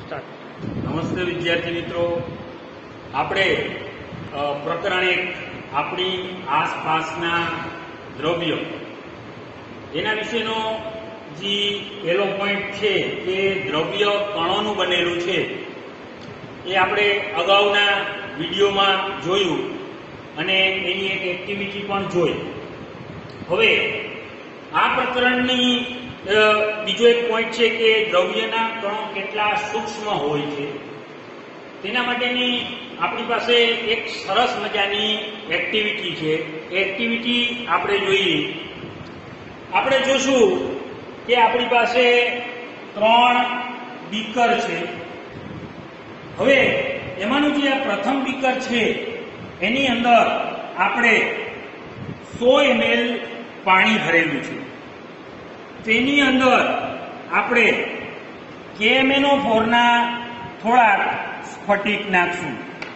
નમસ્તે વિદ્યાર્થી મિત્રો, આપણે પ્રકરણ 1 આપણી આસપાસના દ્રવ્યો એના વિશેનો જે પહેલો પોઈન્ટ છે કે દ્રવ્ય કણોનું બનેલું છે એ આપણે અગાઉના વિડીયોમાં જોયું અને એની એક એક્ટિવિટી પણ જોઈ. હવે આ પ્રકરણની બીજો એક પોઈન્ટ છે કે દ્રવ્યના કણો કેટલા સૂક્ષ્મ હોય છે તેના માટેની આપણી પાસે એક સરસ મજાની એક્ટિવિટી છે. એ એક્ટિવિટી આપણે જોઈએ. આપણે જોશું કે આપણી પાસે 3 બીકર છે. હવે એમાંનું જે આ પ્રથમ બીકર છે એની અંદર આપણે 100 ml પાણી ભરેલું છે. તેની અંદર આપણે KMnO4ના થોડાક સ્ફટિક નાખશું.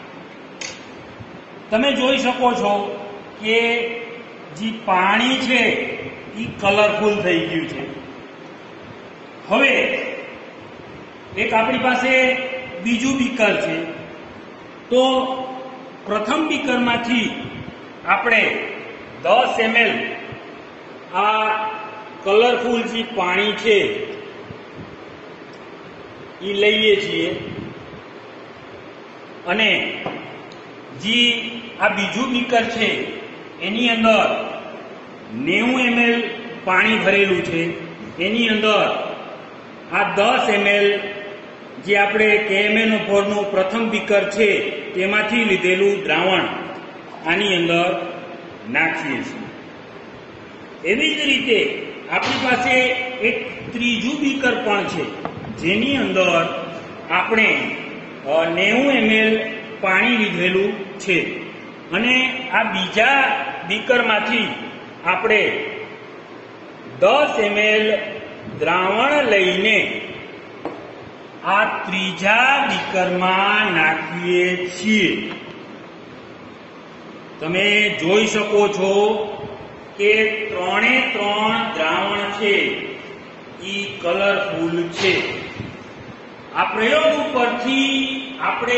તમે જોઈ શકો છો કે જે પાણી છે એ કલરફુલ થઈ ગયું છે. હવે એક આપણી પાસે બીજું બીકર છે. તો પ્રથમ બીકરમાંથી આપણે 10 ml આ કલરફુલ જે પાણી છે એ લઈએ છીએ અને જે આ બીજું બીકર છે એની અંદર 90 ml પાણી ભરેલું છે. એની અંદર આ 10 ml જે આપણે KMnO4નું પ્રથમ બીકર છે તેમાંથી લીધેલું દ્રાવણ આની અંદર નાખીએ છીએ. એવી જ રીતે આપણી પાસે એક ત્રીજું બીકર પણ છે જેની અંદર આપણે 90 ml પાણી લીધેલું છે અને આ બીજા બીકરમાંથી આપણે 10 ml દ્રાવણ લઈને આ ત્રીજા બીકરમાં નાખીએ છીએ. તમે જોઈ શકો છો કે 3 દ્રાવણ છે એ કલરફુલ છે. આ પ્રયોગ ઉપરથી આપણે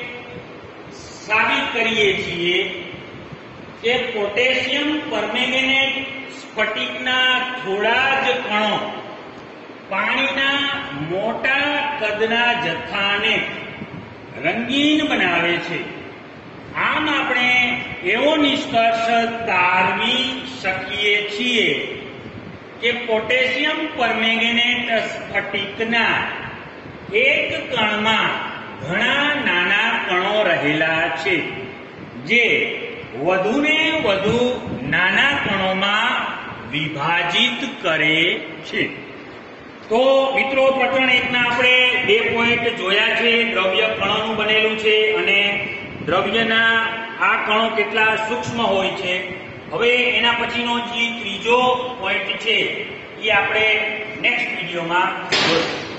સાબિત કરીએ છીએ કે પોટેશિયમ પરમેંગેનેટ સ્ફટિકના થોડા જ કણો પાણીના મોટા કદના જથ્થાને રંગીન બનાવે છે. આમ આપણે એવો નિષ્કર્ષ તારવી શકીએ છીએ કે પોટેશિયમ પરમેંગેનેટ સ્ફટિકના એક કણમાં ઘણા નાના કણો રહેલા છે જે વધુને વધુ નાના કણોમાં વિભાજિત કરે છે. તો મિત્રો, પ્રકરણ 1ના આપણે 2 પોઈન્ટ જોયા છે. દ્રવ્ય કણોનું બનેલું છે અને દ્રવ્યના આ કણો કેટલા સૂક્ષ્મ હોય છે. હવે એના પછીનો જે ત્રીજો પોઈન્ટ છે એ આપણે નેક્સ્ટ વિડીયોમાં જોઈશું.